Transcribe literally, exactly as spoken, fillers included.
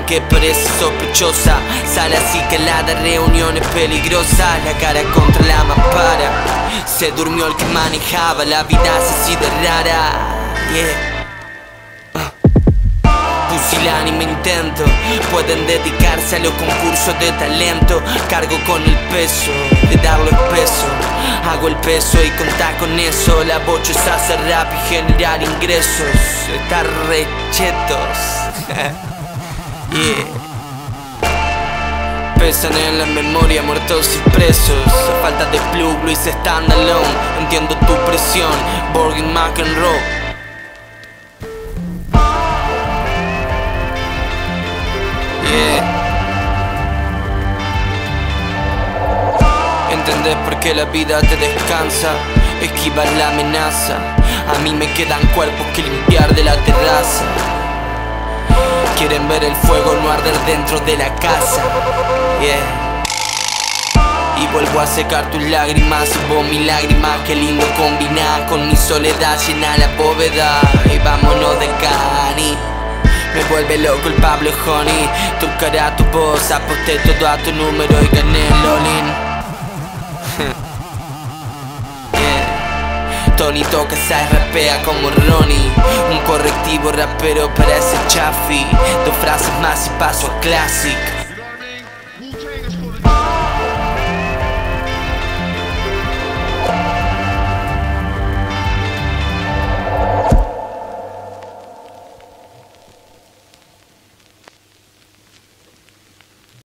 aunque parece sospechosa. Sale así que la de reunión es peligrosa. La cara contra la mampara. Se durmió el que manejaba, la vida es así de rara. Yeah. Pusilánime intento, pueden dedicarse a los concursos de talento. Cargo con el peso de darlo espeso. Hago el peso y contar con eso. La bocha es hacer rap y generar ingresos. Estar rechetos. Yeah. Pesan en la memoria muertos y presos. A falta de plug, Luis standalone. Entiendo tu presión, Borgin McEnroe. Yeah. ¿Entendés por qué la vida te descansa? Esquivar la amenaza. A mí me quedan cuerpos que limpiar de la terraza. Quieren ver el fuego no arder dentro de la casa. Yeah. Y vuelvo a secar tus lágrimas. Y vos mis lágrimas, qué lindo combinar con mi soledad, llena la bóveda. Y vámonos de cani. Me vuelve loco el Pablo Honey. Tu cara, tu voz, aposté todo a tu número y gané el all-in. Yeah. Tony toca, sabes, rapea como Ronnie. Un correctivo rapero para ese chafi. Dos frases más y paso a classic.